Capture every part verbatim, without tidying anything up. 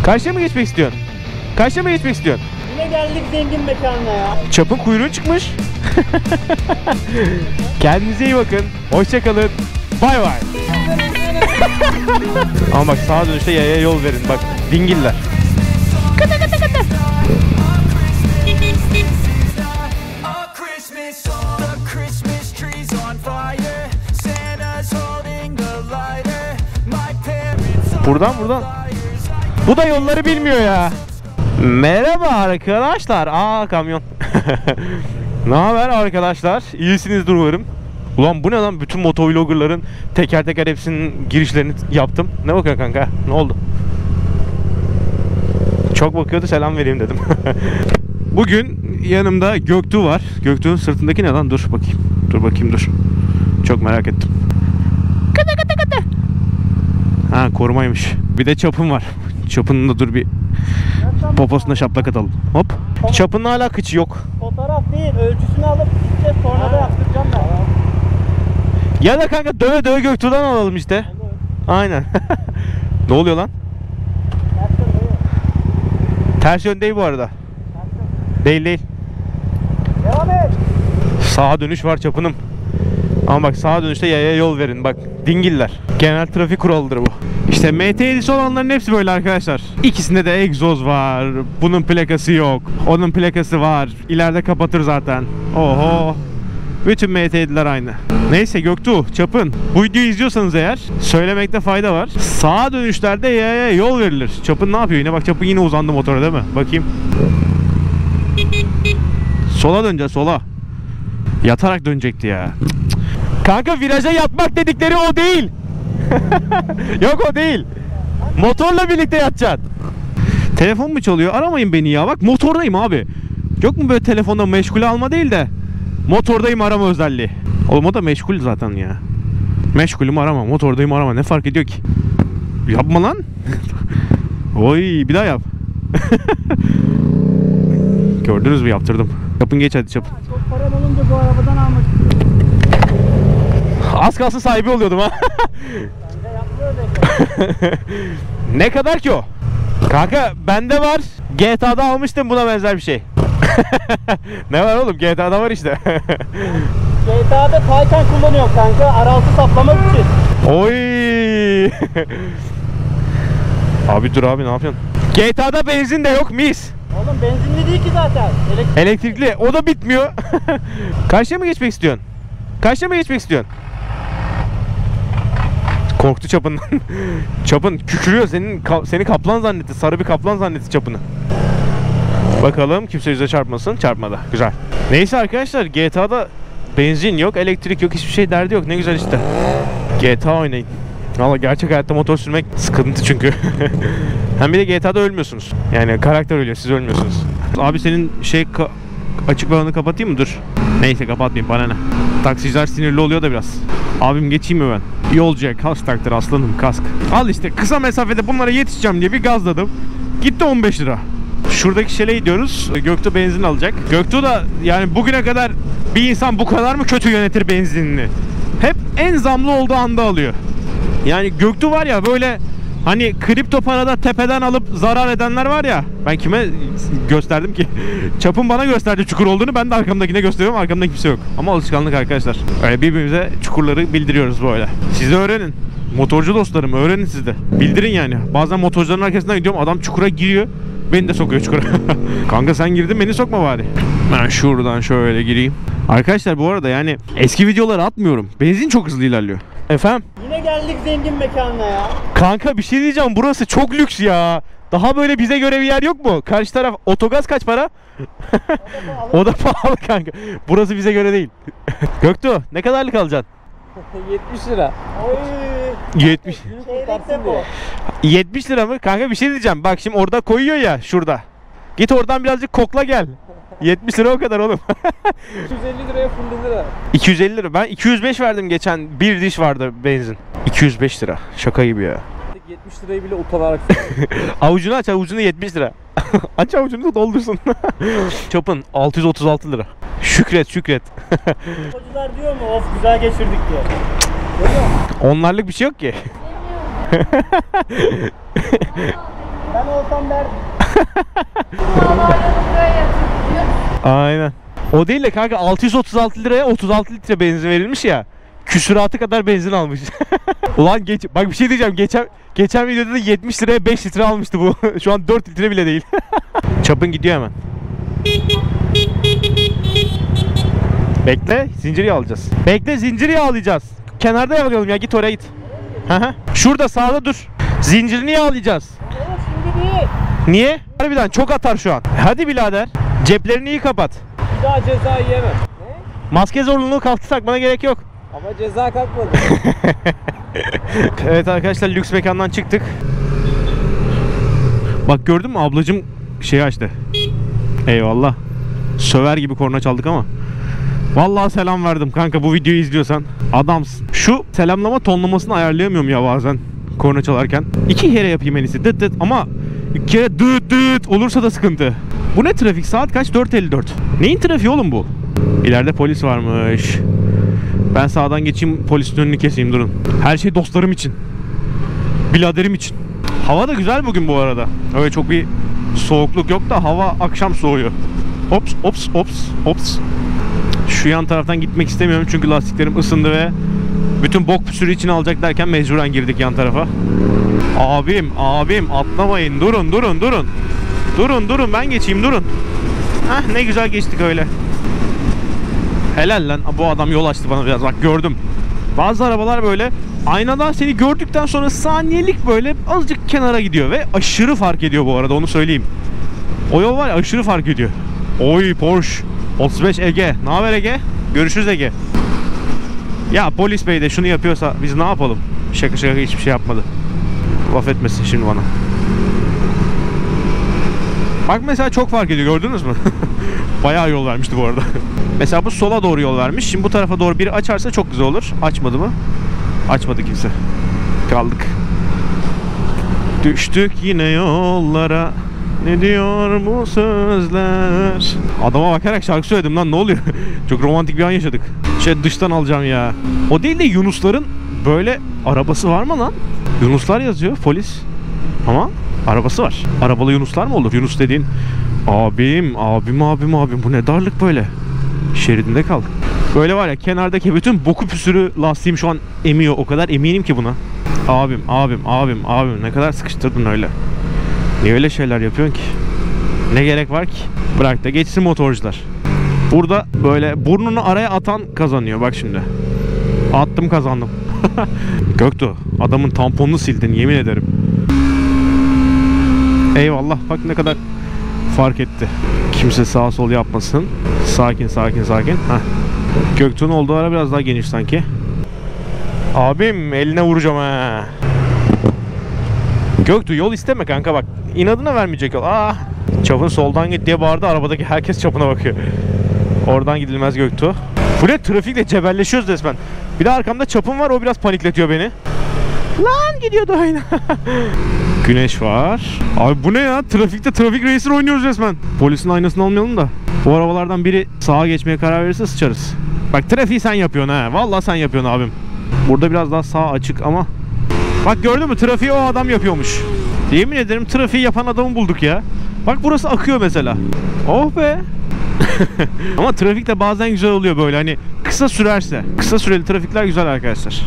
Karşıya mı geçmek istiyorsun? Karşıya mı geçmek istiyorsun? Yine geldik zengin mekanına ya. Çapın kuyruğu çıkmış. Kendinize iyi bakın. Hoşça kalın. Bay bay. Ama bak sağa dönüşte yaya yol verin. Bak dingiller. Kata kata kata. Buradan buradan. Bu da yolları bilmiyor ya. Merhaba arkadaşlar. Aa kamyon. Ne haber arkadaşlar? İyisinizdir umarım. Ulan bu ne lan? Bütün motovloggerların teker teker hepsinin girişlerini yaptım. Ne bakıyorsun kanka? Ne oldu? Çok bakıyordu, selam vereyim dedim. Bugün yanımda Göktuğ var. Göktuğ'un sırtındaki ne lan? Dur bakayım. Dur bakayım dur. Çok merak ettim. Kata kata kata. Ha korumaymış. Bir de çapım var. Çapının da dur bir poposuna şaplak atalım. Hop. Çapının hala kıçı yok. Fotoğraf değil, ölçüsünü alıp gideceğiz, sonra da yaptıracağım ben. Ya da kanka döve döve Göktuğ'dan alalım işte. Olur. Aynen. Ne oluyor lan? Ters yön değil bu arada. Değil değil. Devam et. Sağa dönüş var çapınım. Ama bak sağa dönüşte yaya yol verin. Bak dingiller. Genel trafik kuralıdır bu. İşte M T yedisi olanların hepsi böyle arkadaşlar. İkisinde de egzoz var. Bunun plakası yok. Onun plakası var. İleride kapatır zaten. Oho. Bütün M T yediler aynı. Neyse Göktuğ, Çapın. Bu videoyu izliyorsanız eğer söylemekte fayda var. Sağa dönüşlerde yaya yol verilir. Çapın ne yapıyor yine? Bak Çapın yine uzandı motora değil mi? Bakayım. Sola döneceğiz sola. Yatarak dönecekti ya. Kanka viraja yatmak dedikleri o değil. Yok o değil. Motorla birlikte yatacaksın. Telefon mu çalıyor? Aramayın beni ya. Bak motordayım abi. Yok mu böyle telefonda meşgule alma değil de motordayım arama özelliği. Oğlum o da meşgul zaten ya. Meşgulüm arama, motordayım arama. Ne fark ediyor ki? Yapma lan. Oy bir daha yap. Gördünüz mü yaptırdım. Yapın geç hadi Çapın. Çok param olunca bu arabadan almak istiyorum. Az kalsın sahibi oluyordum ha. Ne kadar ki o? Kanka bende var. G T A'da almıştım buna benzer bir şey. Ne var oğlum? G T A'da var işte. G T A'da Taycan kullanıyor kanka. Araltı saplamak için. Oy. Abi dur abi ne yapıyorsun? G T A'da benzin de yok mis. Oğlum benzinli değil ki zaten. Elektrik... Elektrikli. O da bitmiyor. Karşıya mı geçmek istiyorsun? Karşıya mı geçmek istiyorsun? Korktu Çapın. Çapın kükürüyor. Senin seni kaplan zannetti. Sarı bir kaplan zannetti Çapını. Bakalım kimse yüze çarpmasın. Çarpmadı. Güzel. Neyse arkadaşlar G T A'da benzin yok, elektrik yok, hiçbir şey derdi yok. Ne güzel işte. G T A oynayın. Valla gerçek hayatta motor sürmek sıkıntı çünkü. Hem bir de G T A'da ölmüyorsunuz. Yani karakter ölüyor, siz ölmüyorsunuz. Abi senin şey açık alanı kapatayım mı? Dur. Neyse kapatmayayım, bana ne. Taksiciler sinirli oluyor da biraz. Abim geçeyim mi ben? Yolcuya kask taktır aslanım, kask. Al işte kısa mesafede bunlara yetişeceğim diye bir gazladım. Gitti on beş lira. Şuradaki şeleye gidiyoruz. Göktuğ benzin alacak. Göktuğ da yani bugüne kadar bir insan bu kadar mı kötü yönetir benzinini? Hep en zamlı olduğu anda alıyor. Yani Göktuğ var ya böyle hani kripto parada tepeden alıp zarar edenler var ya. Ben kime gösterdim ki? Çapın bana gösterdi çukur olduğunu, ben de arkamdakine gösteriyorum. Arkamda kimse yok. Ama alışkanlık arkadaşlar. Öyle birbirimize çukurları bildiriyoruz böyle. Siz de öğrenin. Motorcu dostlarım öğrenin siz de. Bildirin yani. Bazen motorcuların arkasından gidiyorum, adam çukura giriyor. Beni de sokuyor çukura. Kanka sen girdin, beni sokma bari. Ben şuradan şöyle gireyim. Arkadaşlar bu arada yani eski videoları atmıyorum. Benzin çok hızlı ilerliyor. Efendim? Yine geldik zengin mekanına ya. Kanka bir şey diyeceğim, burası çok lüks ya. Daha böyle bize göre bir yer yok mu? Karşı taraf otogaz kaç para? O da pahalı kanka. Burası bize göre değil. Göktuğ ne kadarlık alacaksın? yetmiş lira. Oy. yetmiş. yetmiş lira mı? Kanka bir şey diyeceğim. Bak şimdi orada koyuyor ya şurada. Git oradan birazcık kokla gel. yetmiş lira o kadar oğlum. iki yüz elli liraya full lira. iki yüz elli lira. Ben iki yüz beş verdim geçen. Bir diş vardı benzin. iki yüz beş lira. Şaka gibi ya. yetmiş lirayı bile utanarak. Avucunu aç, avucunu yetmiş lira. Aç avucunu doldursun. Çapın altı yüz otuz altı lira. Şükret şükret. Motorcular diyor mu of güzel geçirdik diye. Onlarlık bir şey yok ki. Ben olsam derdim. Aynen. O değil de kanka altı yüz otuz altı liraya otuz altı litre benzin verilmiş ya. Küsuratı kadar benzin almış. Ulan geç, bak bir şey diyeceğim. Geçen geçen videoda da yetmiş liraya beş litre almıştı bu. Şu an dört litre bile değil. Çapın gidiyor hemen. Bekle, zinciri yağlayacağız. Bekle, zinciri yağlayacağız. Kenarda yağlayalım ya, git oraya git. Şurada sağda dur. Zincirini yağlayacağız. Evet, şimdi değil. Niye? Harbiden çok atar şu an. Hadi birader. Ceplerini iyi kapat. Bir daha ceza yiyemem. Ne? Maske zorunluluğu kalktı, takmana gerek yok. Ama ceza kalkmadı. Evet arkadaşlar, lüks mekandan çıktık. Bak gördün mü, ablacım şey açtı. Eyvallah. Söver gibi korna çaldık ama. Vallahi selam verdim kanka, bu videoyu izliyorsan. Adamsın. Şu selamlama tonlamasını ayarlayamıyorum ya bazen korna çalarken. İki kere yapayım en iyisi. Dıt dıt, ama iki kere dıt dıt olursa da sıkıntı. Bu ne trafik? Saat kaç? dört elli dört. Neyin trafiği oğlum bu? İleride polis varmış. Ben sağdan geçeyim, polisin önünü keseyim, durun. Her şey dostlarım için. Biladerim için. Hava da güzel bugün bu arada. Öyle çok bir soğukluk yok da hava akşam soğuyor. Ops ops ops ops. Şu yan taraftan gitmek istemiyorum çünkü lastiklerim ısındı ve bütün bok püsürü içine alacak derken mecburen girdik yan tarafa. Abim abim atlamayın, durun durun durun. Durun durun, ben geçeyim, durun. Heh, ne güzel geçtik öyle. Helal lan, bu adam yol açtı bana biraz, bak gördüm. Bazı arabalar böyle aynadan seni gördükten sonra saniyelik böyle azıcık kenara gidiyor ve aşırı fark ediyor bu arada, onu söyleyeyim. O yol var ya, aşırı fark ediyor. Oy Porsche otuz beş Ege. Ne haber Ege? Görüşürüz Ege. Ya polis bey de şunu yapıyorsa biz ne yapalım? Şaka şaka hiçbir şey yapmadı. Laf etmesin şimdi bana. Bak mesela çok fark ediyor, gördünüz mü? Bayağı yol vermişti bu arada. Mesela bu sola doğru yol vermiş. Şimdi bu tarafa doğru biri açarsa çok güzel olur. Açmadı mı? Açmadı kimse. Kaldık. Düştük yine yollara. Ne diyor bu sözler? Adama bakarak şarkı söyledim lan, ne oluyor? Çok romantik bir an yaşadık. Şey, dıştan alacağım ya. O değil de Yunusların böyle arabası var mı lan? Yunuslar yazıyor, polis. Ama arabası var. Arabalı Yunuslar mı olur? Yunus dediğin abim, abim, abim, abim. Bu ne darlık böyle. Şeridinde kal. Böyle var ya, kenardaki bütün boku püsürü lastiğim şu an emiyor. O kadar eminim ki buna. Abim, abim, abim, abim. Ne kadar sıkıştırdın öyle. Niye öyle şeyler yapıyorsun ki? Ne gerek var ki? Bırak da geçsin motorcular. Burada böyle burnunu araya atan kazanıyor. Bak şimdi. Attım, kazandım. Göktuğ, adamın tamponunu sildin yemin ederim. Eyvallah, bak ne kadar fark etti. Kimse sağa sol yapmasın. Sakin sakin sakin. Heh. Göktuğ'un olduğu ara biraz daha geniş sanki. Abim eline vuracağım ha. Göktuğ yol isteme kanka, bak. İnadına vermeyecek yol. Ah. Çapın soldan git diye bağırdı. Arabadaki herkes çapına bakıyor. Oradan gidilmez Göktuğ. Bu ne, trafikle cebelleşiyoruz resmen. Bir de arkamda çapım var, o biraz panikletiyor beni. Lan gidiyordu aynı. Güneş var. Abi bu ne ya? Trafikte trafik racer oynuyoruz resmen. Polisin aynasını almayalım da. Bu arabalardan biri sağa geçmeye karar verirse sıçarız. Bak trafiği sen yapıyorsun ha. Vallahi sen yapıyorsun abim. Burada biraz daha sağ açık ama. Bak gördün mü? Trafiği o adam yapıyormuş. Yemin ederim trafiği yapan adamı bulduk ya. Bak burası akıyor mesela. Oh be. Ama trafik de bazen güzel oluyor böyle, hani kısa sürerse. Kısa süreli trafikler güzel arkadaşlar.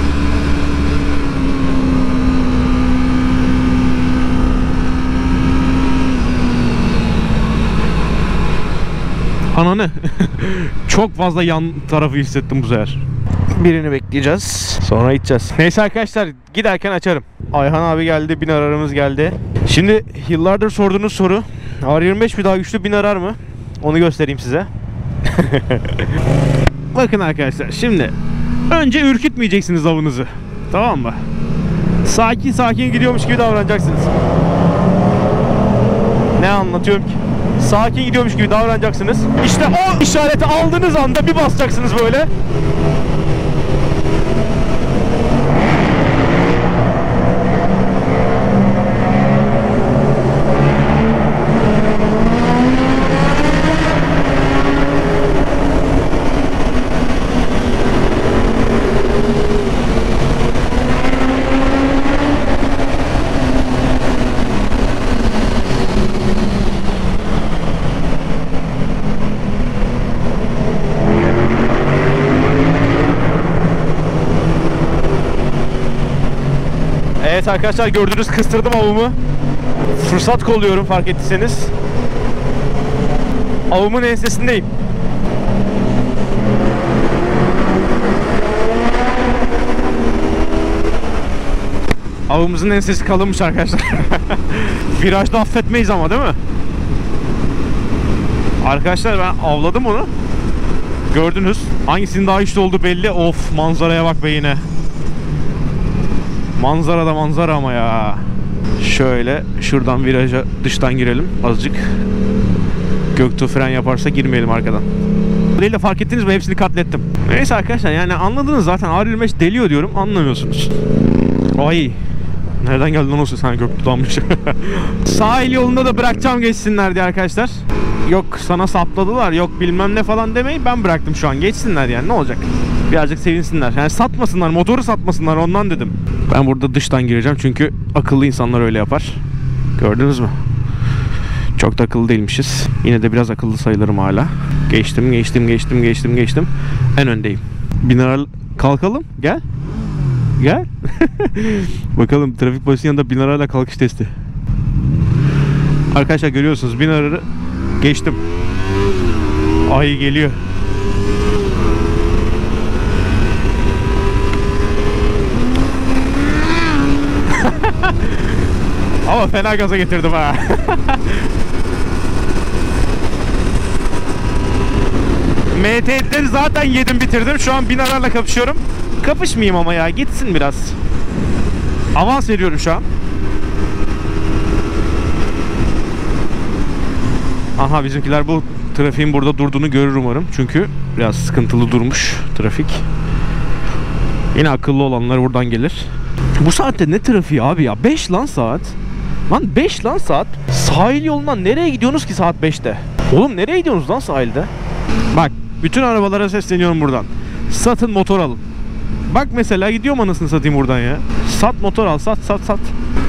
Ananı. Çok fazla yan tarafı hissettim bu sefer. Birini bekleyeceğiz. Sonra gideceğiz. Neyse arkadaşlar, giderken açarım. Ayhan abi geldi, bin ararımız geldi. Şimdi yıllardır sorduğunuz soru, R yirmi beş bir daha güçlü bin arar mı? Onu göstereyim size. Bakın arkadaşlar, şimdi önce ürkütmeyeceksiniz avınızı. Tamam mı? Sakin sakin gidiyormuş gibi davranacaksınız. Ne anlatıyorum ki? Sakin gidiyormuş gibi davranacaksınız. İşte o işareti aldığınız anda bir basacaksınız böyle. Evet arkadaşlar, gördünüz, kıstırdım avımı. Fırsat kolluyorum fark ettiyseniz. Avımın ensesindeyim. Avımızın ensesi kalınmış arkadaşlar. Virajda affetmeyiz ama, değil mi? Arkadaşlar ben avladım onu. Gördünüz. Hangisinin daha güçlü olduğu belli. Of, manzaraya bak be yine. Manzara da manzara ama ya. Şöyle şuradan viraja dıştan girelim azıcık. Göktuğ fren yaparsa girmeyelim arkadan. Değil de fark ettiniz mi, hepsini katlettim. Neyse arkadaşlar, yani anladınız zaten, R yirmi beş deliyor diyorum, anlamıyorsunuz. Ay, nereden geldi lan o ses? Hani Göktuğ'danmış. Sahil yolunda da bırakacağım geçsinler diye arkadaşlar. Yok sana sapladılar, yok bilmem ne falan demeyin, ben bıraktım şu an, geçsinler yani, ne olacak? Birazcık sevinsinler. Yani satmasınlar, motoru satmasınlar, ondan dedim. Ben burada dıştan gireceğim çünkü akıllı insanlar öyle yapar. Gördünüz mü? Çok da akıllı değilmişiz. Yine de biraz akıllı sayılırım hala. Geçtim, geçtim, geçtim, geçtim, geçtim. En öndeyim. Biner kalkalım. Gel. Gel. Bakalım trafik polisinin yanında binarayla kalkış testi. Arkadaşlar görüyorsunuz, binarı geçtim. Ay geliyor. Ama fena gaza getirdim ha. M T L'leri zaten yedim bitirdim. Şu an binarlarla kapışıyorum. Kapışmayayım ama ya, gitsin biraz. Avans veriyorum şu an. Aha, bizimkiler bu trafiğin burada durduğunu görür umarım. Çünkü biraz sıkıntılı durmuş trafik. Yine akıllı olanlar buradan gelir. Bu saatte ne trafiği abi ya? beş lan saat. Lan beş lan saat. Sahil yolundan nereye gidiyorsunuz ki saat beşte? Oğlum nereye gidiyorsunuz lan sahilde? Bak, bütün arabalara sesleniyorum buradan. Satın motor alın. Bak mesela gidiyorum, anasını satayım buradan ya. Sat motor al, sat sat sat.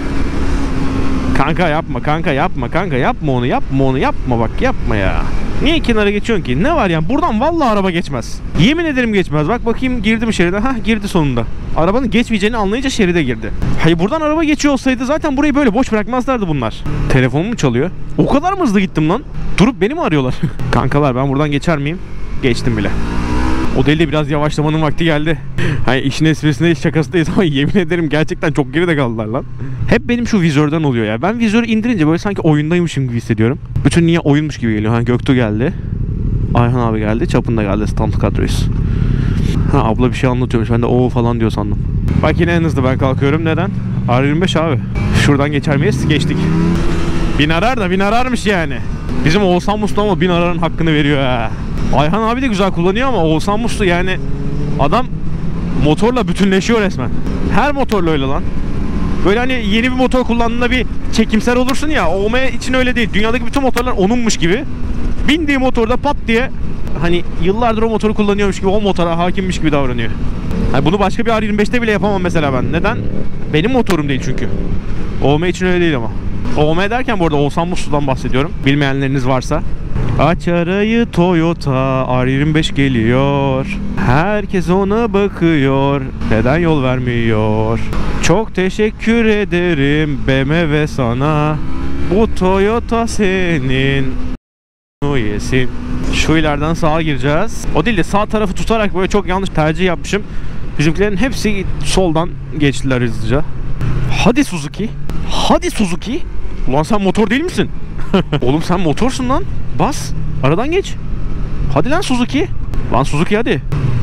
Kanka yapma, kanka yapma, kanka yapma onu, yapma onu, yapma bak, yapma ya. Niye kenara geçiyorsun ki? Ne var yani? Buradan vallahi araba geçmez. Yemin ederim geçmez. Bak bakayım, girdi mi şeride? Hah, girdi sonunda. Arabanın geçmeyeceğini anlayınca şeride girdi. Hayır, buradan araba geçiyor olsaydı zaten burayı böyle boş bırakmazlardı bunlar. Telefonum mu çalıyor? O kadar mı hızlı gittim lan? Durup beni mi arıyorlar? Kankalar, ben buradan geçer miyim? Geçtim bile. O değil de biraz yavaşlamanın vakti geldi. Hani işin esprisindeyiz, şakasındayız ama yemin ederim gerçekten çok geride kaldılar lan. Hep benim şu vizörden oluyor ya. Ben vizörü indirince böyle sanki oyundaymışım gibi hissediyorum. Bütün niye oyunmuş gibi geliyor. Hani Göktuğ geldi. Ayhan abi geldi. Çapın da geldi. Stamp kadroyuz. Ha, abla bir şey anlatıyormuş. Ben de o falan diyor sandım. Bak yine en hızlı ben kalkıyorum. Neden? R yirmi beş abi. Şuradan geçer miyiz? Geçtik. Bin arar da bin ararmış yani. Bizim Oğuzhan Muslu ama bin ararın hakkını veriyor ha. Ayhan abi de güzel kullanıyor ama Oğuzhan Muslu yani adam motorla bütünleşiyor resmen. Her motorla öyle lan. Böyle hani yeni bir motor kullandığında bir çekimser olursun ya, O M için öyle değil. Dünyadaki bütün motorlar onunmuş gibi. Bindiği motorda pat diye hani yıllardır o motoru kullanıyormuş gibi, o motora hakimmiş gibi davranıyor. Yani bunu başka bir R yirmi beşte bile yapamam mesela ben. Neden? Benim motorum değil çünkü. O M için öyle değil ama. O M derken bu arada Oğuzhan Muslu'dan bahsediyorum. Bilmeyenleriniz varsa. Aç arayı Toyota, R yirmi beş geliyor. Herkes ona bakıyor. Neden yol vermiyor? Çok teşekkür ederim B M W sana. Bu Toyota senin. Yesin. Şu ileriden sağa gireceğiz. O değil de sağ tarafı tutarak böyle çok yanlış tercih yapmışım. Bizimkilerin hepsi soldan geçtiler hızlıca. Hadi Suzuki. Hadi Suzuki. Ulan sen motor değil misin? Oğlum sen motorsun lan. Bas. Aradan geç. Hadi lan Suzuki. Lan Suzuki hadi.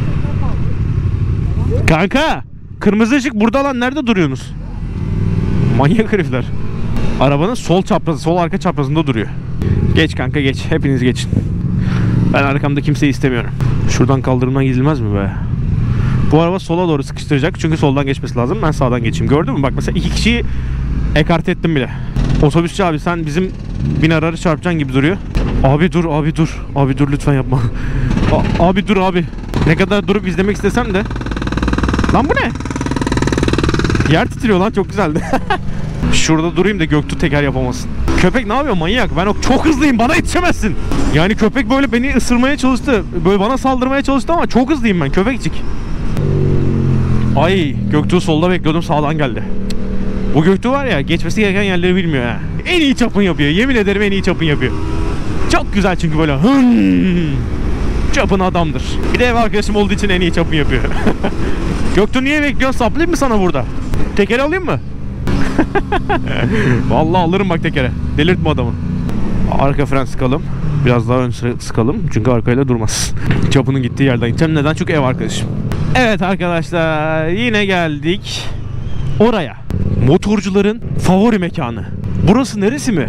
Kanka. Kırmızı ışık burada lan. Nerede duruyorsunuz? Manyak herifler. Arabanın sol çaprazı, sol arka çaprazında duruyor. Geç kanka geç. Hepiniz geçin. Ben arkamda kimseyi istemiyorum. Şuradan kaldırımdan gidilmez mi be? Bu araba sola doğru sıkıştıracak. Çünkü soldan geçmesi lazım. Ben sağdan geçeyim. Gördün mü? Bak mesela iki kişiyi ekart ettim bile. Otobüsçü abi, sen bizim bin ararı çarpacaksın gibi duruyor. Abi dur, abi dur. Abi dur lütfen yapma. A abi dur abi. Ne kadar durup izlemek istesem de. Lan bu ne? Yer titriyor lan, çok güzeldi. Şurada durayım da Göktuğ teker yapamasın. Köpek ne yapıyor manyak? Ben o çok hızlıyım, bana yetişemezsin. Yani köpek böyle beni ısırmaya çalıştı. Böyle bana saldırmaya çalıştı ama çok hızlıyım ben, köpekçik. Ay, Göktuğ solda bekliyordum, sağdan geldi. Bu Göktuğ var ya, geçmesi gereken yerleri bilmiyor ha. En iyi çapın yapıyor. Yemin ederim en iyi çapın yapıyor. Çok güzel çünkü böyle hın, çapın adamdır. Bir de ev arkadaşım olduğu için en iyi çapın yapıyor. Göktuğ niye bekliyorsun? Saplayayım mı sana burada? Tekeri alayım mı? Vallahi alırım bak tekere. Delirtme adamı. Arka fren sıkalım. Biraz daha ön sıkalım. Çünkü arkayla durmaz. Çapının gittiği yerden gideceğim. Neden? Çünkü ev arkadaşım. Evet arkadaşlar, yine geldik oraya. Motorcuların favori mekanı. Burası neresi mi?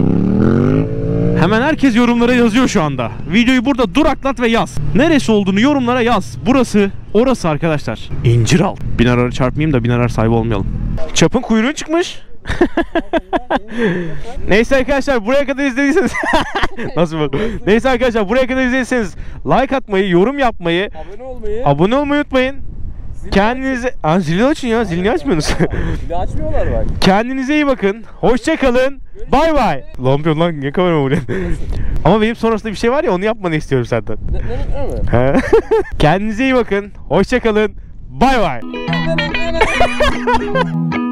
Hemen herkes yorumlara yazıyor şu anda. Videoyu burada duraklat ve yaz. Neresi olduğunu yorumlara yaz. Burası, orası arkadaşlar. İnciraltı. Binararı çarpmayayım da binarar sahibi olmayalım. Çapın kuyruğu çıkmış. Neyse arkadaşlar, buraya kadar izlediyseniz nasıl bak? Neyse arkadaşlar, buraya kadar izlediyseniz like atmayı, yorum yapmayı, Abone olmayı. abone olmayı unutmayın. Zili Kendinize... Aa, zili açın ya. Zilini niye açmıyorsunuz? Zili açmıyorlar bak. Kendinize iyi bakın. Hoşça kalın. Bay bay. Lan yapıyorsun lan, niye kamera vuruyorsun? Ama benim sonrasında bir şey var ya, onu yapmanı istiyorum senden. Ne, ne, ne mi? He. Kendinize iyi bakın. Hoşça kalın. Bay bay.